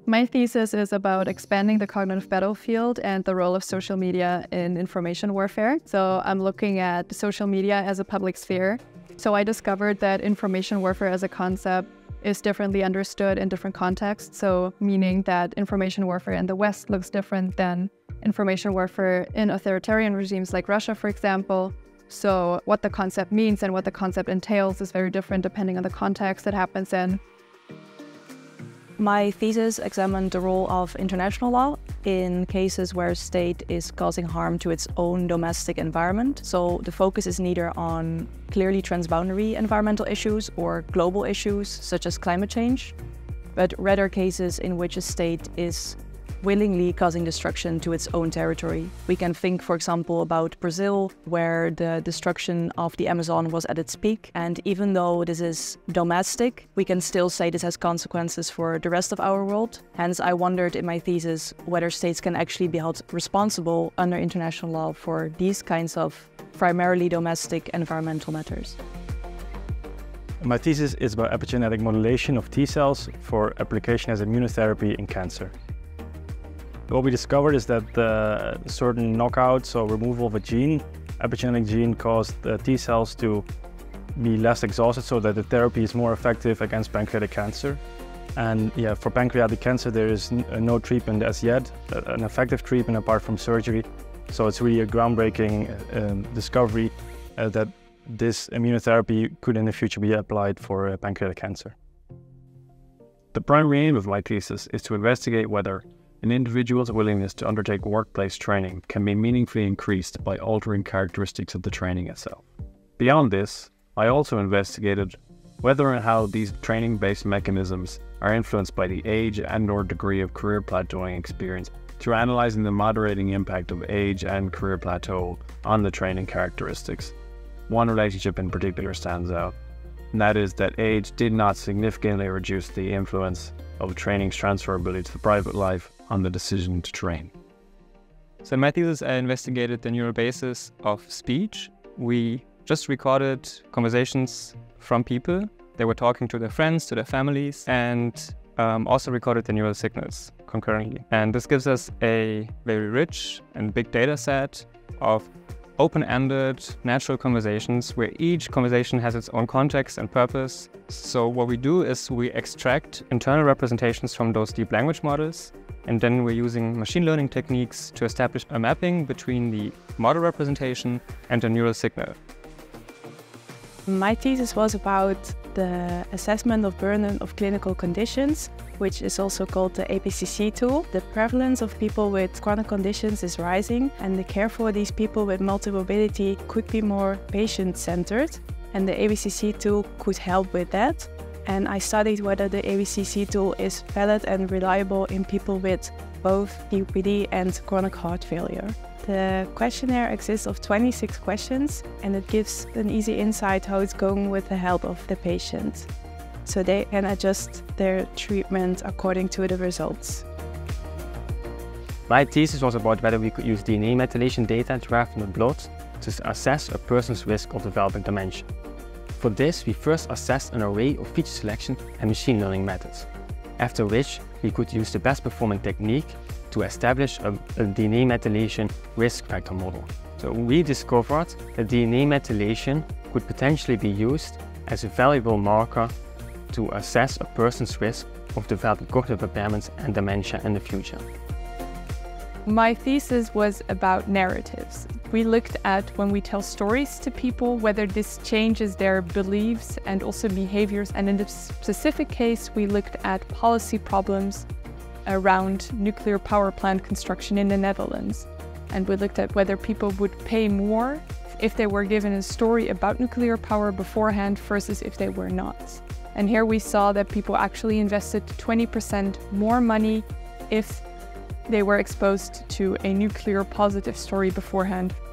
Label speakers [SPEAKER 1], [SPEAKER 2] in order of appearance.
[SPEAKER 1] My thesis is about expanding the cognitive battlefield and the role of social media in information warfare. So I'm looking at social media as a public sphere. So I discovered that information warfare as a concept is differently understood in different contexts. So meaning that information warfare in the West looks different than information warfare in authoritarian regimes like Russia, for example. So what the concept means and what the concept entails is very different depending on the context it happens in.
[SPEAKER 2] My thesis examined the role of international law in cases where a state is causing harm to its own domestic environment. So the focus is neither on clearly transboundary environmental issues or global issues such as climate change, but rather cases in which a state is willingly causing destruction to its own territory. We can think, for example, about Brazil, where the destruction of the Amazon was at its peak. And even though this is domestic, we can still say this has consequences for the rest of our world. Hence, I wondered in my thesis whether states can actually be held responsible under international law for these kinds of primarily domestic environmental matters.
[SPEAKER 3] My thesis is about epigenetic modulation of T cells for application as immunotherapy in cancer. What we discovered is that certain knockouts or removal of a gene, epigenetic gene, caused the T cells to be less exhausted so that the therapy is more effective against pancreatic cancer. And yeah, for pancreatic cancer there is no treatment as yet, an effective treatment apart from surgery. So it's really a groundbreaking discovery that this immunotherapy could in the future be applied for pancreatic cancer.
[SPEAKER 4] The primary aim of my thesis is to investigate whether an individual's willingness to undertake workplace training can be meaningfully increased by altering characteristics of the training itself. Beyond this, I also investigated whether and how these training-based mechanisms are influenced by the age and/or degree of career plateauing experience through analyzing the moderating impact of age and career plateau on the training characteristics. One relationship in particular stands out, and that is that age did not significantly reduce the influence of training's transferability to the private life on the decision to train.
[SPEAKER 5] So in my thesis, I investigated the neural basis of speech. We just recorded conversations from people. They were talking to their friends, to their families, and also recorded the neural signals concurrently. And this gives us a very rich and big data set of open-ended, natural conversations where each conversation has its own context and purpose. So what we do is we extract internal representations from those deep language models, and then we're using machine learning techniques to establish a mapping between the model representation and the neural signal.
[SPEAKER 2] My thesis was about the assessment of burden of clinical conditions, which is also called the APCC tool. The prevalence of people with chronic conditions is rising, and the care for these people with multi-mobility could be more patient-centered, and the APCC tool could help with that. And I studied whether the APCC tool is valid and reliable in people with both COPD and chronic heart failure. The questionnaire consists of 26 questions, and it gives an easy insight how it's going with the health of the patient, so they can adjust their treatment according to the results.
[SPEAKER 6] My thesis was about whether we could use DNA methylation data derived from the blood to assess a person's risk of developing dementia. For this, we first assessed an array of feature selection and machine learning methods, after which we could use the best performing technique to establish a DNA methylation risk factor model. So we discovered that DNA methylation could potentially be used as a valuable marker to assess a person's risk of developing cognitive impairments and dementia in the future.
[SPEAKER 1] My thesis was about narratives. We looked at when we tell stories to people, whether this changes their beliefs and also behaviors. And in this specific case, we looked at policy problems around nuclear power plant construction in the Netherlands. And we looked at whether people would pay more if they were given a story about nuclear power beforehand versus if they were not. And here we saw that people actually invested 20% more money if they were exposed to a nuclear positive story beforehand